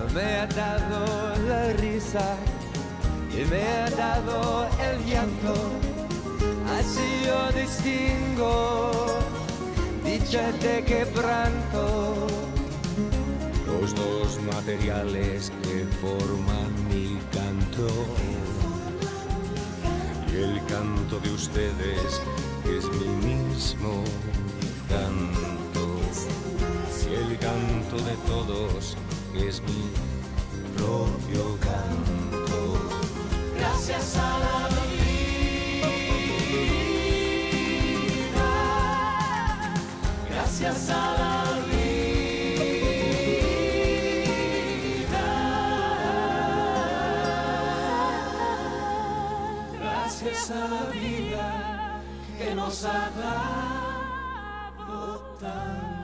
me ha dado la risa y me ha dado el llanto. Así yo distingo dicha de quebranto. Los dos materiales que forman mi canto. Y el canto de ustedes es mi mismo canto. Y el canto de todos es mi propio canto. Gracias a la vida, gracias a la vida, gracias a la vida que nos ha dado tanto.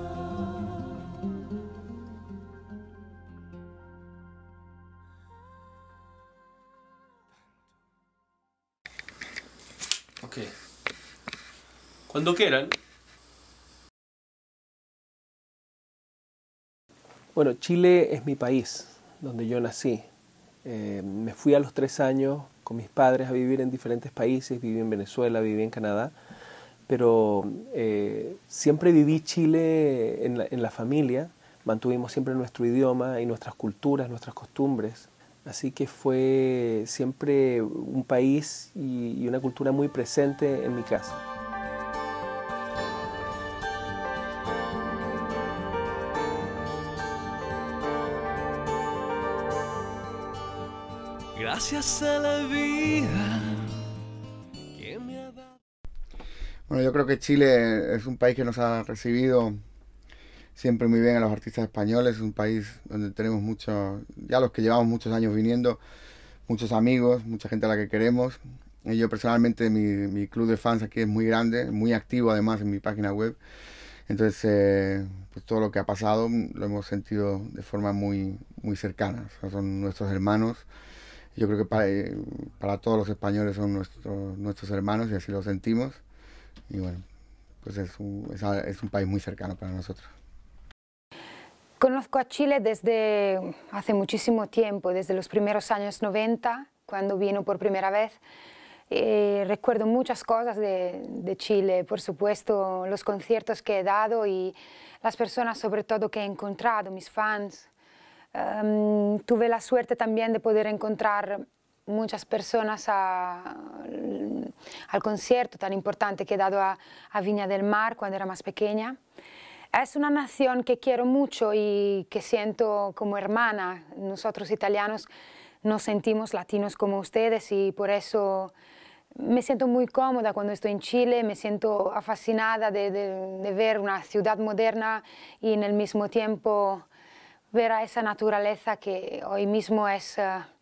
Ok. Cuando quieran. Bueno, Chile es mi país, donde yo nací. Me fui a los 3 años con mis padres a vivir en diferentes países. Viví en Venezuela, viví en Canadá. Pero siempre viví Chile en la familia. Mantuvimos siempre nuestro idioma y nuestras culturas, nuestras costumbres. Así que fue siempre un país y una cultura muy presente en mi casa. Gracias a la vida que me ha dado. Bueno, yo creo que Chile es un país que nos ha recibido siempre muy bien a los artistas españoles. Es un país donde tenemos ya los que llevamos muchos años viniendo, muchos amigos, mucha gente a la que queremos. Y yo personalmente, mi club de fans aquí es muy grande, muy activo además en mi página web. Entonces, pues todo lo que ha pasado lo hemos sentido de forma muy, muy cercana. O sea, son nuestros hermanos. Yo creo que para todos los españoles son nuestros hermanos y así lo sentimos. Y bueno, pues es un país muy cercano para nosotros. Conozco a Chile desde hace muchísimo tiempo, desde los primeros años 90, cuando vino por primera vez. Recuerdo muchas cosas de Chile, por supuesto, los conciertos que he dado y las personas sobre todo que he encontrado, mis fans. Tuve la suerte también de poder encontrar muchas personas al concierto tan importante que he dado a Viña del Mar cuando era más pequeña. Es una nación que quiero mucho y que siento como hermana. Nosotros italianos nos sentimos latinos como ustedes y por eso me siento muy cómoda cuando estoy en Chile, me siento fascinada de ver una ciudad moderna y en el mismo tiempo ver a esa naturaleza que hoy mismo es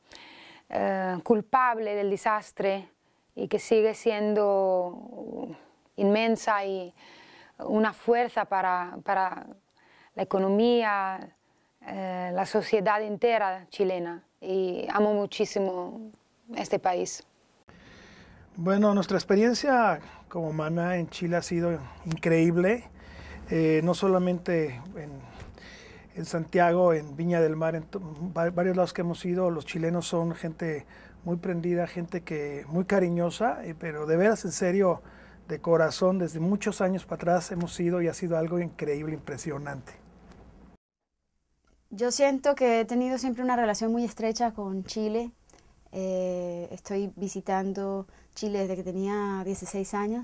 culpable del desastre y que sigue siendo inmensa y una fuerza para la economía, la sociedad entera chilena. Y amo muchísimo este país. Bueno, nuestra experiencia como Maná en Chile ha sido increíble. No solamente en Santiago, en Viña del Mar, en varios lados que hemos ido, los chilenos son gente muy prendida, gente muy cariñosa, pero de veras, en serio, de corazón, desde muchos años para atrás hemos ido y ha sido algo increíble, impresionante. Yo siento que he tenido siempre una relación muy estrecha con Chile. Estoy visitando Chile desde que tenía 16 años,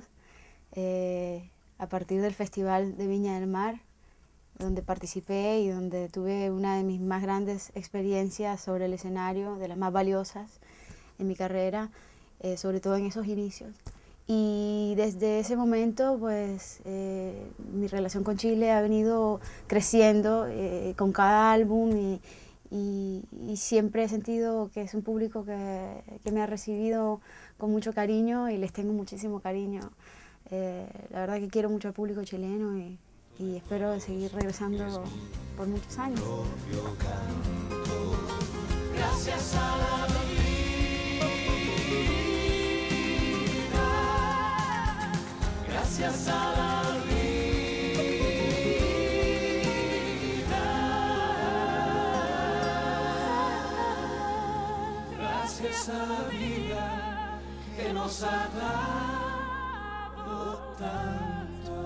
a partir del Festival de Viña del Mar, donde participé y donde tuve una de mis más grandes experiencias sobre el escenario, de las más valiosas en mi carrera, sobre todo en esos inicios. Y desde ese momento, pues, mi relación con Chile ha venido creciendo con cada álbum y siempre he sentido que es un público que me ha recibido con mucho cariño y les tengo muchísimo cariño. La verdad que quiero mucho al público chileno y espero seguir regresando por muchos años. Gracias a la vida, gracias a la vida. gracias a la vida que nos ha dado tanto.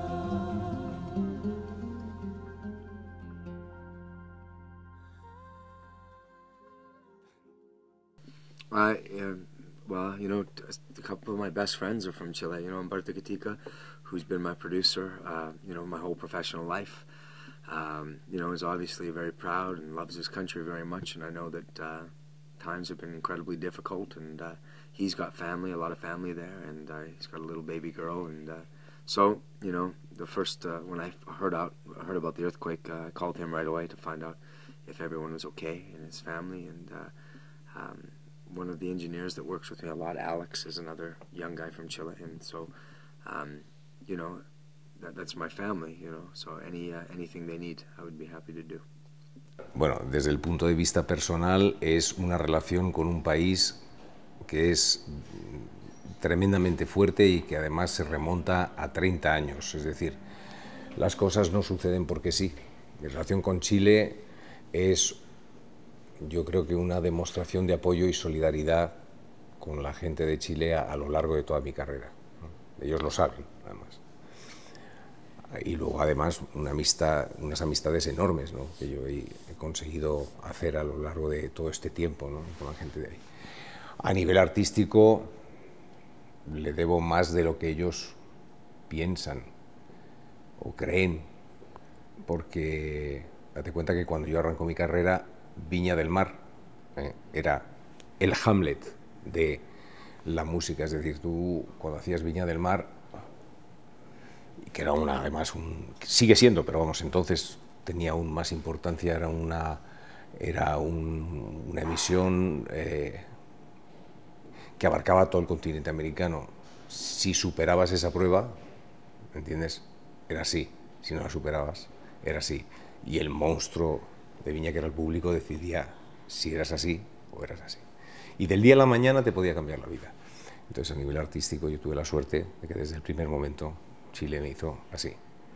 Well, you know, a couple of my best friends are from Chile. You know, Humberto Gatica, who's been my producer, you know, my whole professional life. You know, is obviously very proud and loves his country very much. And I know that times have been incredibly difficult. And he's got family, a lot of family there, and he's got a little baby girl. And so, you know, the first when I heard about the earthquake, I called him right away to find out if everyone was okay in his family. And one of the engineers that works with me a lot, Alex, is another young guy from Chile, and so, you know, that's my family, you know, so anything they need, I would be happy to do. Bueno, desde el punto de vista personal es una relación con un país que es tremendamente fuerte y que además se remonta a 30 años, es decir, las cosas no suceden porque sí. Mi relación con Chile es, yo creo que una demostración de apoyo y solidaridad con la gente de Chile a lo largo de toda mi carrera, ¿no? Ellos lo saben, además. Y luego, además, unas amistades enormes, ¿no?, que yo he conseguido hacer a lo largo de todo este tiempo, ¿no?, con la gente de ahí. A nivel artístico, le debo más de lo que ellos piensan o creen, porque date cuenta que cuando yo arrancó mi carrera, Viña del Mar era el Hamlet de la música, es decir, tú cuando hacías Viña del Mar, que era además sigue siendo, pero vamos, entonces tenía aún más importancia, era una emisión que abarcaba todo el continente americano. Si superabas esa prueba, ¿entiendes?, era así. Si no la superabas, era así. Y el monstruo de Viña, que era el público, decidía si eras así o eras así. Y del día a la mañana te podía cambiar la vida. Entonces, a nivel artístico, yo tuve la suerte de que desde el primer momento Chile me hizo así.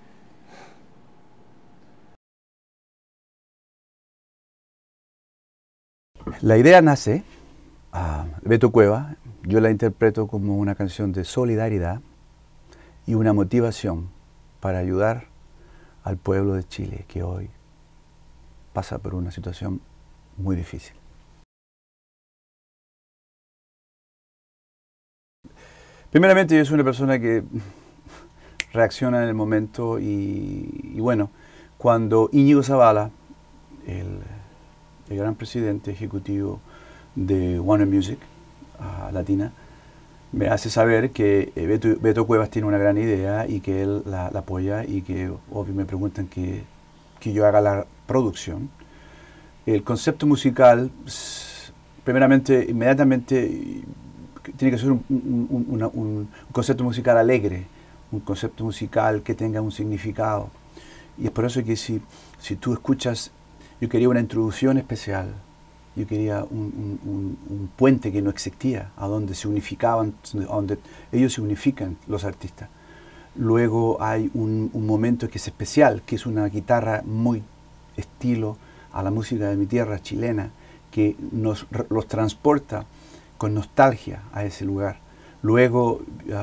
La idea nace, Beto Cueva, yo la interpreto como una canción de solidaridad y una motivación para ayudar al pueblo de Chile, que hoy pasa por una situación muy difícil. Primeramente, yo soy una persona que reacciona en el momento y bueno, cuando Íñigo Zavala, el gran presidente ejecutivo de Warner Music Latina, me hace saber que Beto Cuevas tiene una gran idea y que él la apoya y que obvio me preguntan que yo haga la producción. El concepto musical, primeramente, inmediatamente, tiene que ser un concepto musical alegre, un concepto musical que tenga un significado. Y es por eso que si tú escuchas, yo quería una introducción especial, yo quería un puente que no existía, a donde se unificaban, a donde ellos se unifican, los artistas. Luego hay un momento que es especial, que es una guitarra muy estilo a la música de mi tierra chilena, que los transporta con nostalgia a ese lugar. Luego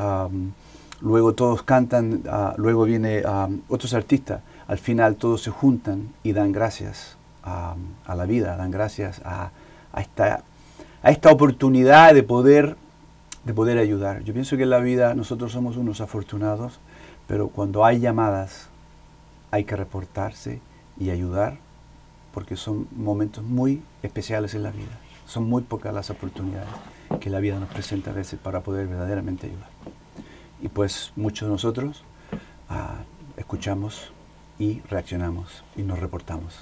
todos cantan, luego viene otros artistas, al final todos se juntan y dan gracias a la vida, dan gracias a esta oportunidad de poder ayudar. Yo pienso que en la vida nosotros somos unos afortunados, pero cuando hay llamadas hay que reportarse y ayudar, porque son momentos muy especiales en la vida. Son muy pocas las oportunidades que la vida nos presenta a veces para poder verdaderamente ayudar. Y pues muchos de nosotros escuchamos y reaccionamos y nos reportamos.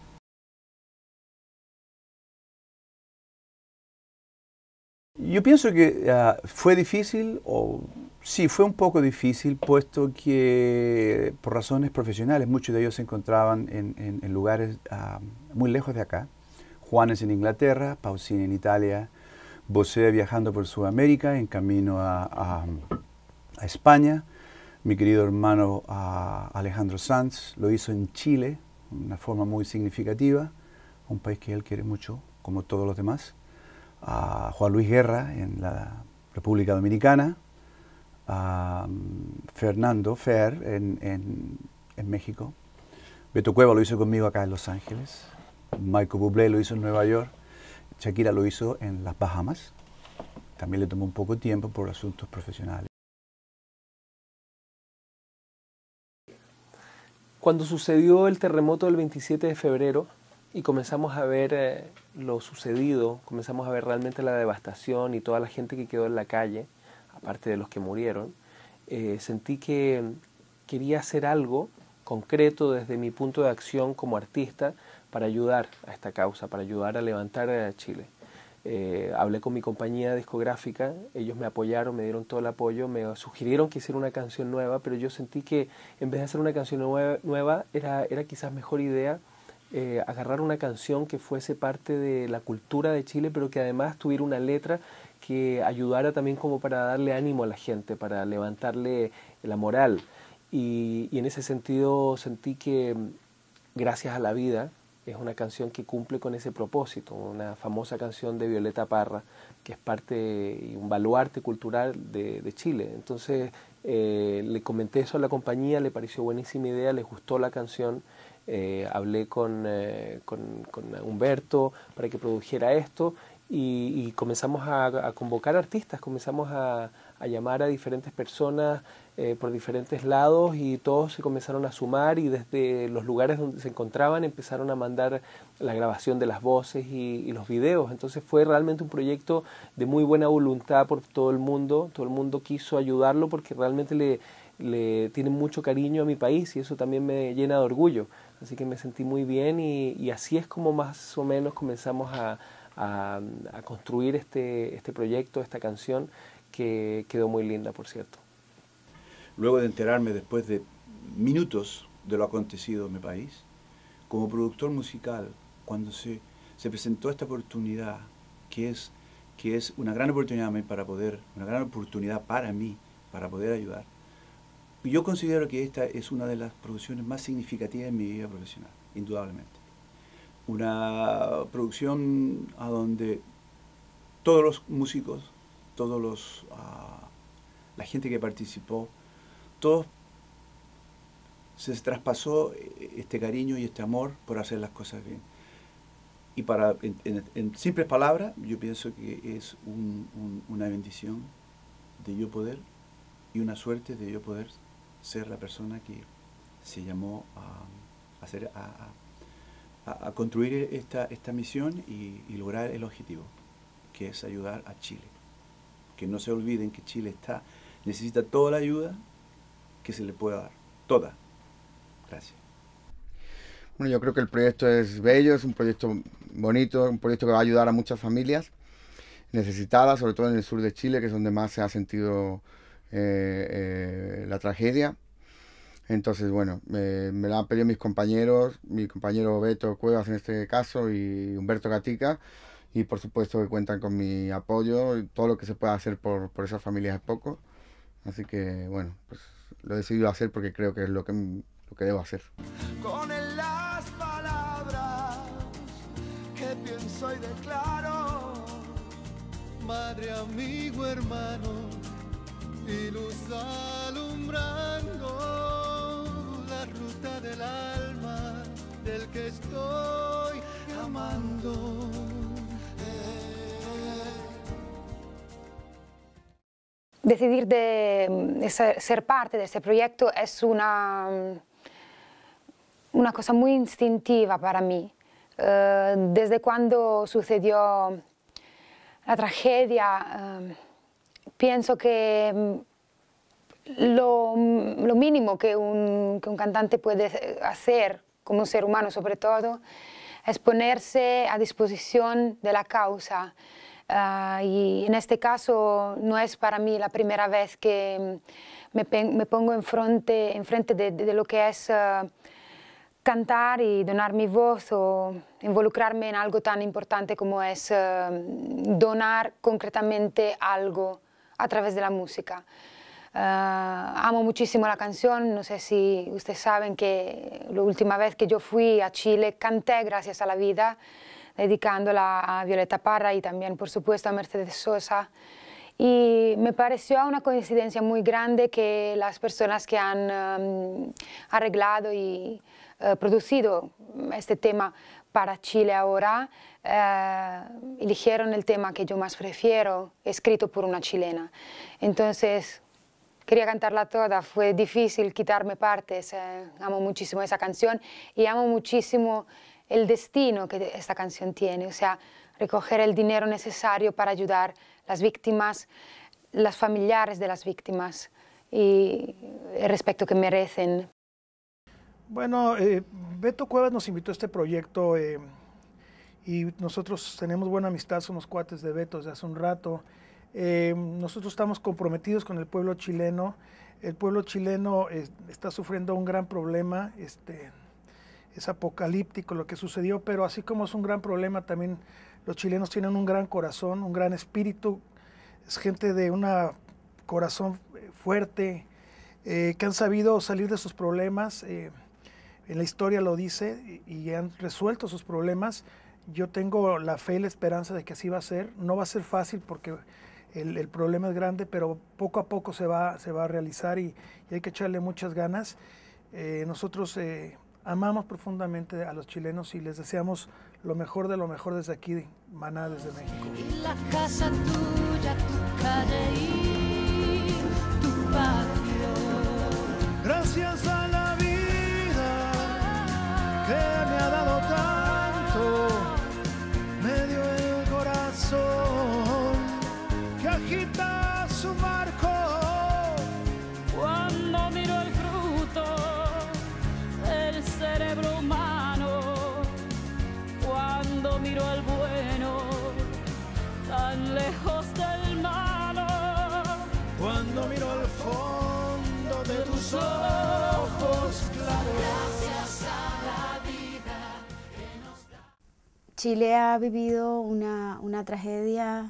Yo pienso que fue difícil, sí, fue un poco difícil, puesto que por razones profesionales muchos de ellos se encontraban en lugares muy lejos de acá. Juanes en Inglaterra, Pausini en Italia, Bosé viajando por Sudamérica en camino a España. Mi querido hermano Alejandro Sanz lo hizo en Chile, de una forma muy significativa, un país que él quiere mucho, como todos los demás. a Juan Luis Guerra en la República Dominicana, a Fernando Fer en México. Beto Cueva lo hizo conmigo acá en Los Ángeles. Michael Bublé lo hizo en Nueva York. Shakira lo hizo en las Bahamas. También le tomó un poco de tiempo por asuntos profesionales. Cuando sucedió el terremoto del 27 de febrero y comenzamos a ver lo sucedido, comenzamos a ver realmente la devastación y toda la gente que quedó en la calle, aparte de los que murieron, sentí que quería hacer algo concreto desde mi punto de acción como artista para ayudar a esta causa, para ayudar a levantar a Chile. Hablé con mi compañía discográfica, ellos me apoyaron, me dieron todo el apoyo, me sugirieron que hiciera una canción nueva, pero yo sentí que en vez de hacer una canción nueva era quizás mejor idea agarrar una canción que fuese parte de la cultura de Chile, pero que además tuviera una letra que ayudara también como para darle ánimo a la gente, para levantarle la moral. Y en ese sentido sentí que Gracias a la vida es una canción que cumple con ese propósito, una famosa canción de Violeta Parra, que es parte y un baluarte cultural de Chile. Entonces le comenté eso a la compañía, le pareció buenísima idea, les gustó la canción, hablé con Humberto para que produjera esto y comenzamos a convocar artistas, comenzamos a llamar a diferentes personas por diferentes lados y todos se comenzaron a sumar y desde los lugares donde se encontraban empezaron a mandar la grabación de las voces y los videos. Entonces fue realmente un proyecto de muy buena voluntad por todo el mundo quiso ayudarlo porque realmente le tiene mucho cariño a mi país y eso también me llena de orgullo. Así que me sentí muy bien y así es como más o menos comenzamos a construir este proyecto, esta canción que quedó muy linda, por cierto. Luego de enterarme después de minutos de lo acontecido en mi país, como productor musical, cuando se presentó esta oportunidad, que es una gran oportunidad para mí para poder ayudar, yo considero que esta es una de las producciones más significativas en mi vida profesional, indudablemente. Una producción a donde todos los músicos, la gente que participó, todos se traspasó este cariño y este amor por hacer las cosas bien. Y en simples palabras, yo pienso que es una bendición de yo poder y una suerte de yo poder ser la persona que se llamó a construir esta misión y lograr el objetivo, que es ayudar a Chile. Que no se olviden que Chile necesita toda la ayuda que se le pueda dar, toda. Gracias. Bueno, yo creo que el proyecto es bello, es un proyecto bonito, un proyecto que va a ayudar a muchas familias necesitadas, sobre todo en el sur de Chile, que es donde más se ha sentido la tragedia. Entonces, bueno, me la han pedido mis compañeros, mi compañero Beto Cuevas en este caso y Humberto Gatica, y por supuesto que cuentan con mi apoyo, y todo lo que se pueda hacer por esas familias es poco. Así que, bueno, pues lo he decidido hacer porque creo que es lo que debo hacer. Con las palabras que pienso y declaro, madre, amigo, hermano, y luz alumbrando la ruta del alma del que estoy amando. Decidir de ser parte de este proyecto es una cosa muy instintiva para mí. Desde cuando sucedió la tragedia, pienso que lo mínimo que un cantante puede hacer, como un ser humano sobre todo, es ponerse a disposición de la causa. Y en este caso no es para mí la primera vez que me pongo enfrente de lo que es cantar y donar mi voz o involucrarme en algo tan importante como es donar concretamente algo a través de la música. Amo muchísimo la canción, no sé si ustedes saben que la última vez que yo fui a Chile canté Gracias a la vida dedicándola a Violeta Parra y también, por supuesto, a Mercedes Sosa. Y me pareció una coincidencia muy grande que las personas que han arreglado y producido este tema para Chile ahora eligieron el tema que yo más prefiero, escrito por una chilena. Entonces, quería cantarla toda, fue difícil quitarme partes, amo muchísimo esa canción y amo muchísimo el destino que esta canción tiene, o sea, recoger el dinero necesario para ayudar a las víctimas, las familiares de las víctimas y el respeto que merecen. Bueno, Beto Cuevas nos invitó a este proyecto y nosotros tenemos buena amistad, somos cuates de Beto desde hace un rato. Nosotros estamos comprometidos con el pueblo chileno. El pueblo chileno está sufriendo un gran problema, es apocalíptico lo que sucedió, pero así como es un gran problema, también los chilenos tienen un gran corazón, un gran espíritu, es gente de un corazón fuerte, que han sabido salir de sus problemas, en la historia lo dice, y han resuelto sus problemas. Yo tengo la fe y la esperanza de que así va a ser. No va a ser fácil porque el problema es grande, pero poco a poco se va a realizar y hay que echarle muchas ganas. Nosotros amamos profundamente a los chilenos y les deseamos lo mejor de lo mejor desde aquí, Maná, desde México. Y la casa tuya, tu calle y tu patio. Gracias a la vida que me ha dado tanto, me dio el corazón que agita su marco. Cuando miro el fruto del cerebro humano, cuando miro al bueno tan lejos del malo, cuando miro al fondo de tus ojos claros. Gracias a la vida que nos da. Chile ha vivido una tragedia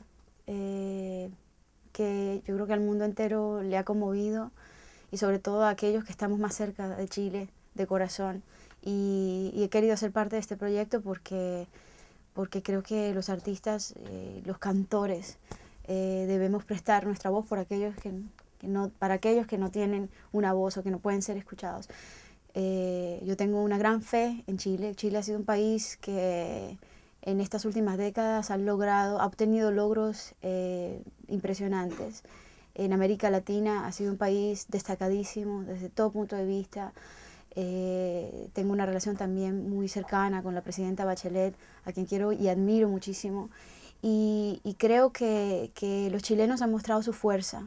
que yo creo que al mundo entero le ha conmovido y sobre todo a aquellos que estamos más cerca de Chile, de corazón. Y he querido ser parte de este proyecto porque creo que los artistas, los cantores, debemos prestar nuestra voz por aquellos para aquellos que no tienen una voz o que no pueden ser escuchados. Yo tengo una gran fe en Chile. Chile ha sido un país que en estas últimas décadas ha obtenido logros impresionantes. En América Latina ha sido un país destacadísimo desde todo punto de vista. Tengo una relación también muy cercana con la presidenta Bachelet, a quien quiero y admiro muchísimo. Y creo que los chilenos han mostrado su fuerza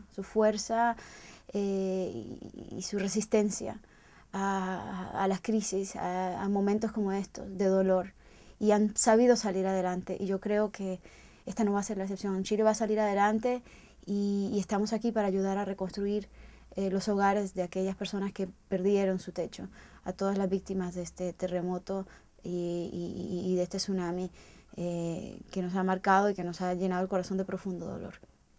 y su resistencia a las crisis, a momentos como estos de dolor. Y han sabido salir adelante. Y yo creo que esta no va a ser la excepción. Chile va a salir adelante y estamos aquí para ayudar a reconstruir los hogares de aquellas personas que perdieron su techo, a todas las víctimas de este terremoto y de este tsunami que nos ha marcado y que nos ha llenado el corazón de profundo dolor.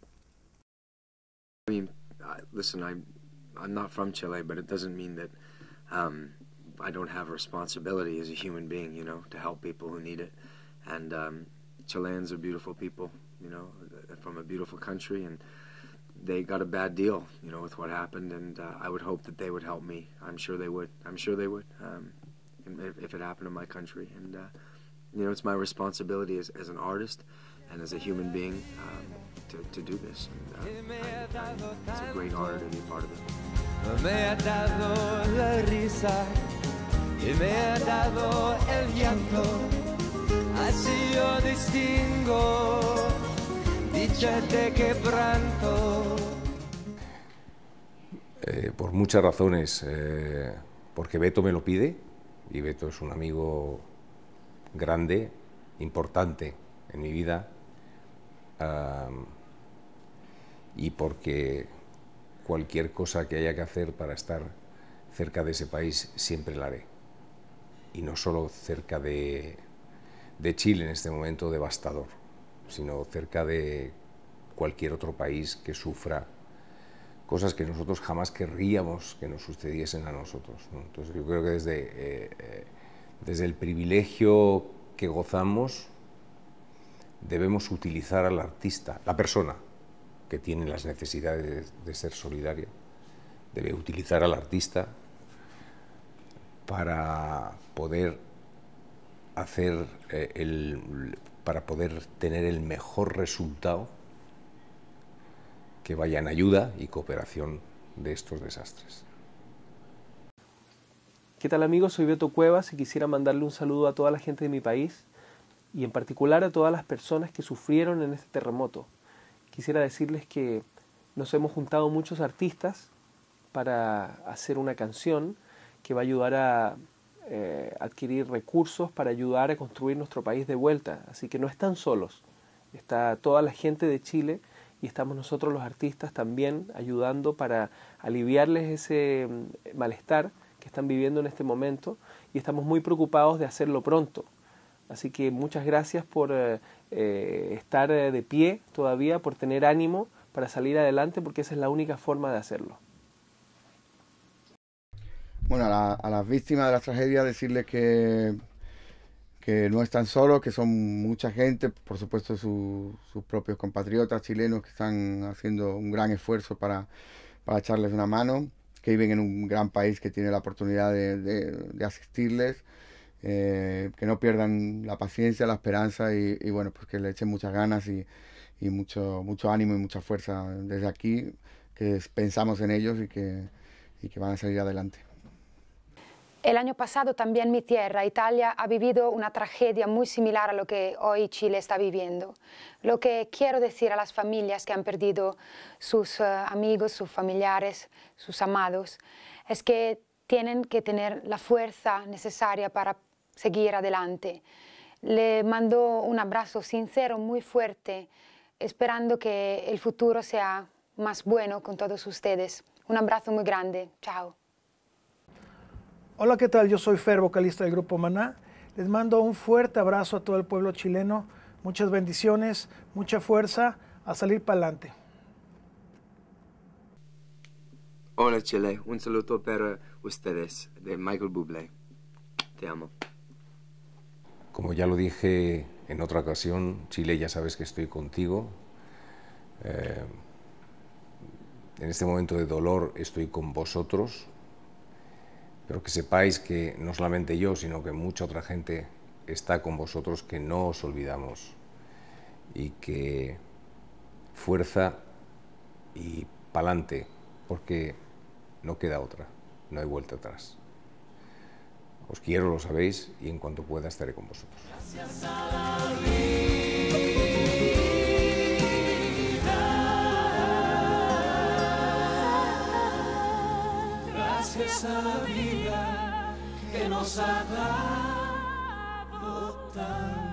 I mean, listen, I'm not from Chile, but it doesn't mean that I don't have a responsibility as a human being, you know, to help people who need it. And Chileans are beautiful people, you know, from a beautiful country, and they got a bad deal, you know, with what happened, and I would hope that they would help me. I'm sure they would. I'm sure they would, if it happened in my country. And, you know, it's my responsibility as an artist and as a human being to do this. And, it's a great honor to be a part of it. Me ha dado la risa y me ha dado el llanto, así yo distingo dicha de quebranto. Por muchas razones, porque Beto me lo pide, y Beto es un amigo grande, importante en mi vida, y porque cualquier cosa que haya que hacer para estar cerca de ese país siempre la haré, y no solo cerca de Chile en este momento devastador, sino cerca de cualquier otro país que sufra cosas que nosotros jamás querríamos que nos sucediesen a nosotros, ¿no? Entonces yo creo que desde el privilegio que gozamos debemos utilizar al artista, la persona que tiene las necesidades de ser solidaria, debe utilizar al artista para poder para poder tener el mejor resultado que vaya en ayuda y cooperación de estos desastres. ¿Qué tal, amigos? Soy Beto Cuevas y quisiera mandarle un saludo a toda la gente de mi país y en particular a todas las personas que sufrieron en este terremoto. Quisiera decirles que nos hemos juntado muchos artistas para hacer una canción que va a ayudar a adquirir recursos para ayudar a construir nuestro país de vuelta. Así que no están solos, está toda la gente de Chile y estamos nosotros los artistas también ayudando para aliviarles ese malestar que están viviendo en este momento y estamos muy preocupados de hacerlo pronto. Así que muchas gracias por estar de pie todavía, por tener ánimo para salir adelante, porque esa es la única forma de hacerlo. Bueno, a las víctimas de la tragedia decirles que no están solos, que son mucha gente, por supuesto sus propios compatriotas chilenos que están haciendo un gran esfuerzo para echarles una mano, que viven en un gran país que tiene la oportunidad de asistirles, que no pierdan la paciencia, la esperanza y bueno, pues que le echen muchas ganas y mucho ánimo y mucha fuerza desde aquí, que pensamos en ellos y que van a salir adelante. El año pasado también mi tierra, Italia, ha vivido una tragedia muy similar a lo que hoy Chile está viviendo. Lo que quiero decir a las familias que han perdido sus amigos, sus familiares, sus amados, es que tienen que tener la fuerza necesaria para seguir adelante. Le mando un abrazo sincero, muy fuerte, esperando que el futuro sea más bueno con todos ustedes. Un abrazo muy grande. Chao. Hola, ¿qué tal? Yo soy Fer, vocalista del grupo Maná. Les mando un fuerte abrazo a todo el pueblo chileno. Muchas bendiciones, mucha fuerza, a salir para adelante. Hola Chile, un saludo para ustedes, de Michael Bublé. Te amo. Como ya lo dije en otra ocasión, Chile, ya sabes que estoy contigo. En este momento de dolor estoy con vosotros. Pero que sepáis que no solamente yo, sino que mucha otra gente está con vosotros, que no os olvidamos y que fuerza y pa'lante, porque no queda otra, no hay vuelta atrás. Os quiero, lo sabéis, y en cuanto pueda estaré con vosotros. Gracias a la vida. Gracias a la vida que nos ha dado tanto.